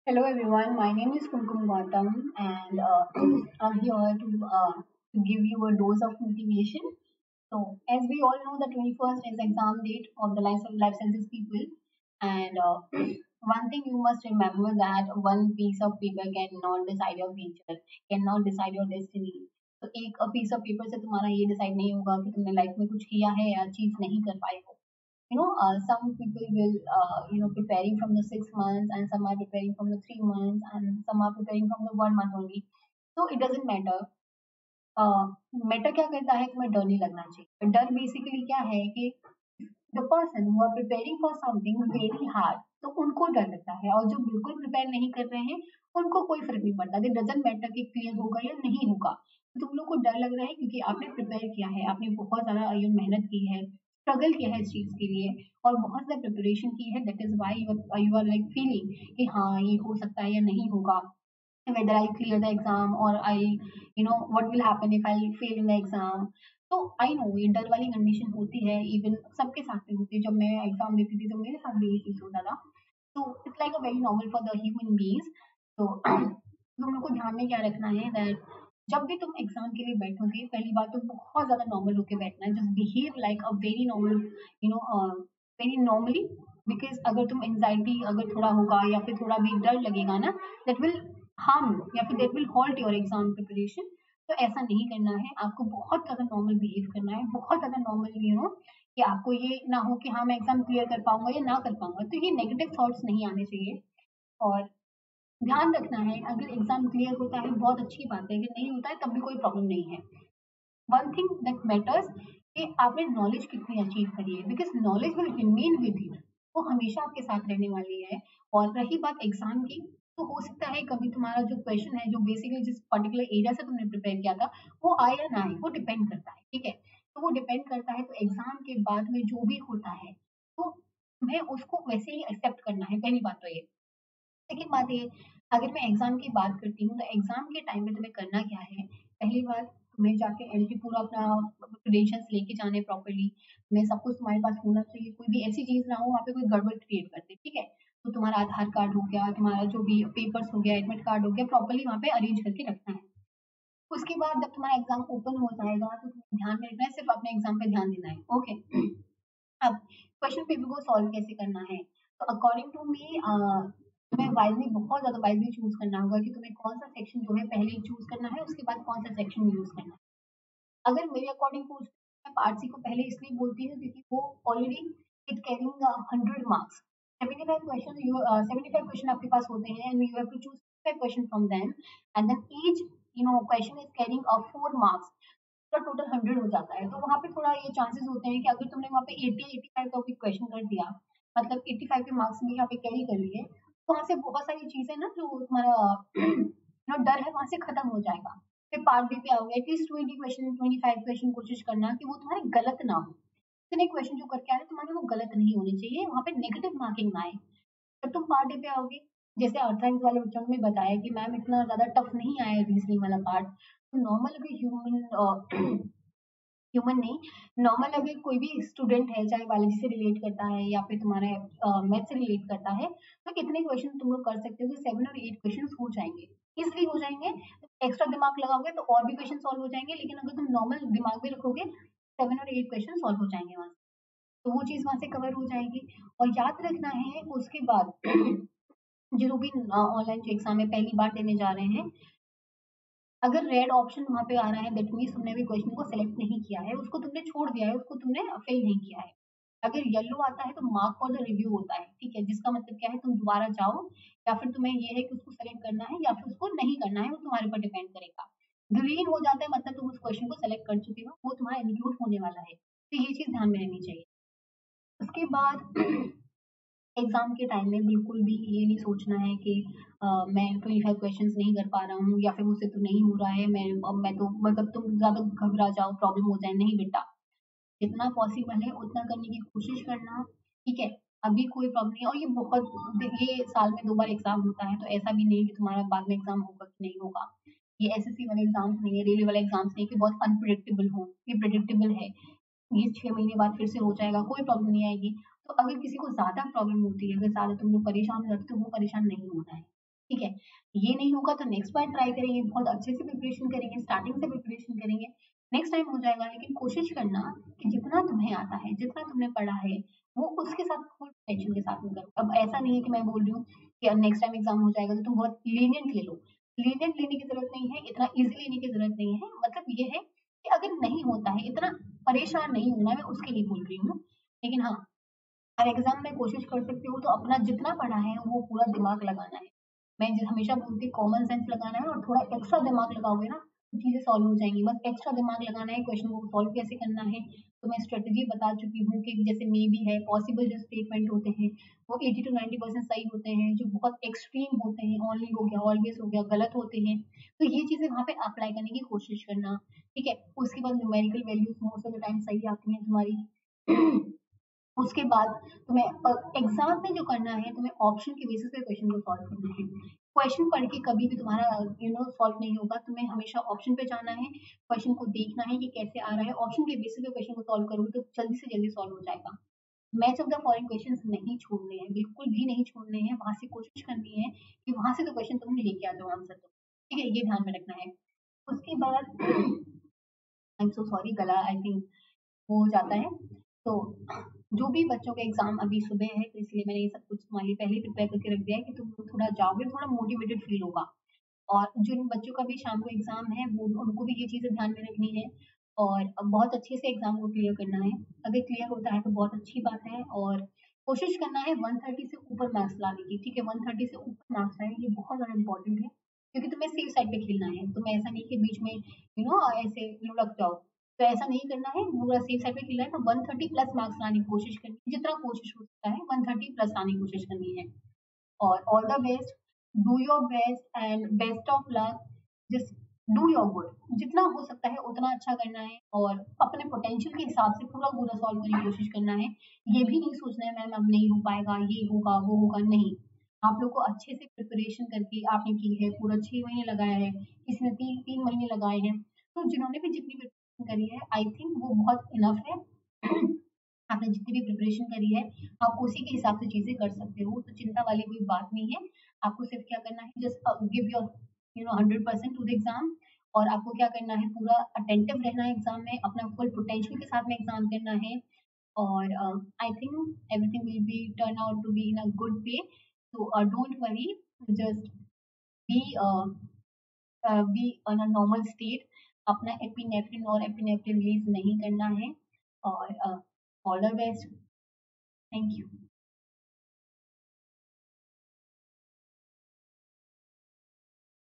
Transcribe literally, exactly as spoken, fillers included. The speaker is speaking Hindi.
Hello everyone, my name is Kumkum Gautam and uh, I'm here to, uh, to give you a dose of motivation. So, as we all know, the twenty-first is exam date of the life, life sciences people, and uh, one thing you must remember that one piece of paper cannot decide your future, cannot decide your destiny. तो एक piece of paper से तुम्हारा ये decide नहीं होगा कि तुमने लाइफ में कुछ किया है या अचीव नहीं कर पाए हो. you know uh, some people will uh, you know preparing from the six months and some are preparing from the three months and some are preparing from the one month only. So it doesn't matter. Matter क्या करता है, तुम्हें डर नहीं लगना चाहिए. डर बेसिकली क्या है कि the person who are preparing for something very hard, तो उनको डर लगता है, और जो बिल्कुल प्रिपेयर नहीं कर रहे हैं उनको कोई फर्क नहीं पड़ता. इट डजंट मैटर कि क्लियर होगा या नहीं होगा. तो तुम लोग को डर लग रहा है क्योंकि आपने प्रिपेयर किया है, आपने बहुत ज्यादा ये मेहनत की है, स्ट्रगल किया है इस चीज के लिए, और बहुत ज्यादा प्रिपरेशन की है. That is why you are like feeling कि हाँ ये हो सकता है या नहीं होगा, whether I'll clear the exam or I, you know, what will happen if I'll fail in the exam. तो आई नो ये डर वाली कंडीशन होती है, इवन सबके साथ में होती है. जब मैं एग्जाम देती थी तो मेरे साथ भी ये चीज होता था. तो it's like a very normal for the human beings. तो तुम लोग को ध्यान में क्या रखना है दैट जब भी तुम एग्जाम के लिए बैठोगे, पहली बात तो बहुत ज्यादा नॉर्मल होके बैठना है. Just behave like a very normal, you know very normally. Because अगर तुम एंजाइटी अगर थोड़ा होगा या फिर थोड़ा भी डर लगेगा ना, दैट विल हार्म या फिर that will halt your exam preparation. तो ऐसा नहीं करना है, आपको बहुत ज्यादा नॉर्मल बिहेव करना है, बहुत ज्यादा नॉर्मल, यू नो, कि आपको ये ना हो कि हाँ मैं एग्जाम क्लियर कर पाऊंगा या ना कर पाऊंगा. तो ये नेगेटिव थॉट्स नहीं आने चाहिए. और ध्यान रखना है, अगर एग्जाम क्लियर होता है बहुत अच्छी बात है, अगर नहीं होता है तब भी कोई प्रॉब्लम नहीं है. वन थिंग दैट मैटर्स कि आपने नॉलेज कितनी अचीव करी है, because knowledge will remain with you, वो हमेशा आपके साथ रहने वाली है. और रही बात एग्जाम की, तो हो सकता है कभी तुम्हारा जो क्वेश्चन है, जो बेसिकली जिस पर्टिकुलर एरिया से तुमने प्रिपेयर किया था, वो आए या ना आए, वो डिपेंड करता है. ठीक है, तो वो डिपेंड करता है. तो एग्जाम के बाद में जो भी होता है, तो तुम्हें उसको वैसे ही एक्सेप्ट करना है. पहली बात तो ये. सेकंड बात ये, अगर मैं एग्जाम की बात करती हूँ तो एग्जाम के टाइम पे तुम्हें करना क्या है. पहली बात, तुम्हें जाके एलटी पूरा अपना क्रेडेंशियल्स लेके जाने प्रॉपर्ली. तुम्हें सब कुछ तुम्हारे पास होना चाहिए, कोई भी ऐसी चीज ना हो वहाँ पे कोई गड़बड़ क्रिएट करते. ठीक है, तो तुम्हारा आधार कार्ड हो गया, तुम्हारा जो भी पेपर्स हो गया, एडमिट कार्ड हो गया, प्रॉपर्ली वहाँ पे अरेंज करके रखना है. उसके बाद जब तुम्हारा एग्जाम ओपन हो जाएगा तो तुम्हें ध्यान में रखना है, सिर्फ अपने एग्जाम पे ध्यान देना है. ओके. अब क्वेश्चन पेपर को सॉल्व कैसे करना है, तो अकॉर्डिंग टू मी तुम्हें वाइजली, बहुत ज्यादा वाइजली चूज करना होगा कि तुम्हें कौन सा सेक्शन जो है पहले चूज करना है, उसके बाद कौन सा सेक्शन यूज करना है. अगर मेरे अकॉर्डिंग पूछ, मैं पार्ट सी को पहले इसलिए बोलती हूँ क्योंकि वो already it carrying hundred marks. Seventy five question you seventy five question आपके पास होते हैं and you have to choose five question from them. And then each, you know, question is carrying a four marks. तो टोटल हंड्रेड हो जाता है. तो वहाँ पे थोड़ा ये चांसेस होते हैं कि अगर तुमने वहाँ पे एटी एटी फाइव का भी क्वेश्चन कर दिया, मतलब एटी फाइव के मार्क्स भी यहाँ पे कैरी कर लिए, तो वहाँ से बहुत सारी चीजें ना जो तुम्हारा नो डर है वहाँ से खत्म हो जाएगा. फिर पार्ट बी पे आओगे, at least twenty question twenty five question कोशिश करना कि वो तुम्हारे गलत ना हो. इतने क्वेश्चन जो करके आ रहे तुम्हारे वो गलत नहीं होने चाहिए, वहाँ पे नेगेटिव मार्किंग ना आए. जब तुम पार्ट ए पे आओगे, जैसे अर्थाइंस वाले बच्चों ने बताया कि मैम इतना ज्यादा टफ नहीं आया रीजनिंग वाला पार्ट. तो नॉर्मल अगर ह्यूमन ह्यूमन नहीं, नॉर्मल अगर कोई भी स्टूडेंट है, चाहे बायोलॉजी से रिलेट करता है या फिर तुम्हारे मैथ से रिलेट करता है, तो कितने क्वेश्चन तुम लोग कर सकते हो कि सेवन और एट क्वेश्चन हो जाएंगे, इसलिए हो जाएंगे. एक्स्ट्रा दिमाग लगाओगे तो और भी क्वेश्चन सॉल्व हो जाएंगे, लेकिन अगर तुम नॉर्मल दिमाग में रखोगे, सेवन और एट क्वेश्चन सॉल्व हो जाएंगे वहां से. तो वो चीज वहां से कवर हो जाएगी. और याद रखना है उसके बाद जो भी ऑनलाइन जो एग्जाम है पहली बार देने जा रहे हैं, अगर रेड ऑप्शन वहां पे आ रहा है दैट मीन्स तुमने भी क्वेश्चन को सिलेक्ट नहीं किया है, उसको तुमने छोड़ दिया है, उसको तुमने फेल नहीं किया है. अगर येलो आता है तो मार्क फॉर द रिव्यू होता है. ठीक है, जिसका मतलब क्या है, तुम दोबारा जाओ, या फिर तुम्हें ये है कि उसको सेलेक्ट करना है या फिर उसको नहीं करना है, वो तुम्हारे ऊपर डिपेंड करेगा. ग्रीन हो जाता है मतलब तुम उस क्वेश्चन को सेलेक्ट कर चुके हो, वो तुम्हारा इंक्लूड होने वाला है. तो ये चीज ध्यान में रहनी चाहिए. उसके बाद एग्जाम के टाइम में बिल्कुल भी ये नहीं सोचना है कि अ, मैं ट्वेंटी फाइव क्वेश्चन नहीं कर पा रहा हूँ या फिर मुझसे तो नहीं हो रहा है, मैं अब मैं तो मतलब तुम ज्यादा घबरा जाओ, प्रॉब्लम हो जाए. नहीं बेटा, जितना पॉसिबल है उतना करने की कोशिश करना. ठीक है, अभी कोई प्रॉब्लम नहीं है. और ये बहुत, ये साल में दो बार एग्जाम होता है, तो ऐसा भी नहीं है कि तुम्हारा बाद में एग्जाम होगा कि नहीं होगा. ये एसएससी वाले एग्जाम्स नहीं है, रेलवे वाले एग्जाम्स नहीं है कि बहुत अनप्रिडिक्टेबल हो. ये प्रिडिक्टेबल है, ये छह महीने बाद फिर से हो जाएगा, कोई प्रॉब्लम नहीं आएगी. तो अगर किसी को ज्यादा प्रॉब्लम होती है, अगर ज्यादा तुम लोग परेशान हो जाते हो, तो वो परेशान नहीं होना है. ठीक है। ये नहीं होगा तो नेक्स्ट बार ट्राई करेंगे, बहुत अच्छे से प्रिपरेशन करेंगे, स्टार्टिंग से प्रिपरेशन करेंगे, नेक्स्ट टाइम हो जाएगा। लेकिन कोशिश करना कि जितना तुम्हें आता है, जितना तुमने पढ़ा है, वो उसके साथ फुल टेंशन के साथ में करो। अब ऐसा नहीं है कि मैं बोल रही हूँ कि अब नेक्स्ट टाइम एग्जाम हो जाएगा तो तुम बहुत लीनियंट ले लो, लीनियंट लेने की जरूरत नहीं है, इतना इजी लेने की जरूरत नहीं है। मतलब ये है कि अगर नहीं होता है, इतना परेशान नहीं होना, मैं उसके लिए बोल रही हूँ। लेकिन हाँ, हर एग्जाम में कोशिश कर सकते हो तो अपना जितना पढ़ा है वो पूरा दिमाग लगाना है। मैं जो हमेशा बोलती हूँ, कॉमन सेंस लगाना है और थोड़ा एक्स्ट्रा दिमाग लगाओगे ना तो चीजें सॉल्व हो जाएंगी। बस एक्स्ट्रा दिमाग लगाना है, क्वेश्चन को सॉल्व कैसे करना है। तो मैं स्ट्रेटेजी बता चुकी हूँ कि जैसे मे बी है, पॉसिबल जो स्टेटमेंट होते हैं वो एटी टू नाइनटी परसेंट सही होते हैं, जो बहुत एक्सट्रीम होते हैं, ओनली हो गया, ऑलवेज हो गया, गलत होते हैं। तो ये चीजें वहां पे अप्लाई करने की कोशिश करना। ठीक है। उसके बाद numerical values most of the time सही आती हैं तुम्हारी। उसके बाद तुम्हें एग्जाम में जो करना है, तुम्हें ऑप्शन के बेसिस पे क्वेश्चन को सॉल्व करना है। क्वेश्चन पढ़ के कभी भी तुम्हारा यू नो सॉल्व नहीं होगा, तुम्हें हमेशा ऑप्शन पे जाना है, क्वेश्चन को देखना है कि कैसे आ रहा है, ऑप्शन के बेसिस पे क्वेश्चन को सॉल्व करोगे तो जल्दी से जल्दी सॉल्व हो जाएगा। Match of the following question नहीं छोड़ने हैं, बिल्कुल भी नहीं छोड़ने हैं, वहां से कोशिश करनी है कि वहां से तो क्वेश्चन तुम लेके आ जाओ आंसर। तो ठीक है, ये ध्यान में रखना है। उसके बाद आई एम सो सॉरी, गला आई थिंक वो हो जाता है। तो जो भी बच्चों के एग्जाम अभी सुबह है, तो इसलिए मैंने ये सब कुछ तुम्हारे लिए पहले प्रिपेयर करके रख दिया है कि तुम थोड़ा जाओगे, थोड़ा मोटिवेटेड फील होगा। और जिन बच्चों का भी शाम को एग्जाम है वो उनको भी ये चीजें ध्यान में रखनी है और बहुत अच्छे से एग्जाम को क्लियर करना है। अगर क्लियर होता है तो बहुत अच्छी बात है। और कोशिश करना है वन थर्टी से ऊपर मार्क्स लाने की। ठीक है, वन थर्टी से ऊपर मार्क्स आए, ये बहुत ज्यादा इंपॉर्टेंट है, क्योंकि तुम्हें सेफ साइड पे खेलना है। तुम्हें ऐसा नहीं कि बीच में यू नो ऐसे लुढ़क जाओ, तो ऐसा नहीं करना है, पूरा सेफ साइड पे खेलना है। तो वन थर्टी प्लस मार्क्स लाने की कोशिश करनी है, जितना कोशिश हो सकता है वन थर्टी प्लस लाने की कोशिश करनी है। और all the best, do your best and best of luck. Just do your good, जितना हो सकता है उतना अच्छा करना है और अपने पोटेंशियल के हिसाब से पूरा पूरा सॉल्व करने की कोशिश करना है। ये भी नहीं सोचना है मैम अब नहीं हो पाएगा, ये होगा वो होगा, नहीं। आप लोग को अच्छे से प्रिपरेशन करके आपने की है, पूरा छह महीने लगाया है, किसी ने तीन तीन महीने लगाए हैं, तो जिन्होंने भी जितनी प्रिपरेशन करी है आई थिंक वो बहुत इनफ है। आपने जितनी भी प्रिपरेशन करी है, आप उसी के हिसाब से चीजें कर सकते हो, तो चिंता वाली कोई बात नहीं है। आपको सिर्फ क्या करना है, just give your you know hundred percent to the exam. और आपको क्या करना है, पूरा अटेंटिव रहना है एग्जाम में, अपना फुल पोटेंशियल के साथ में एग्जाम करना है। और I think everything will be turn out to be in a good way. तो don't worry, just be be on a normal state. अपना एपिनेफ्रिन और एपिनेफ्रिन रिलीज नहीं करना है। और all the best. Thank you.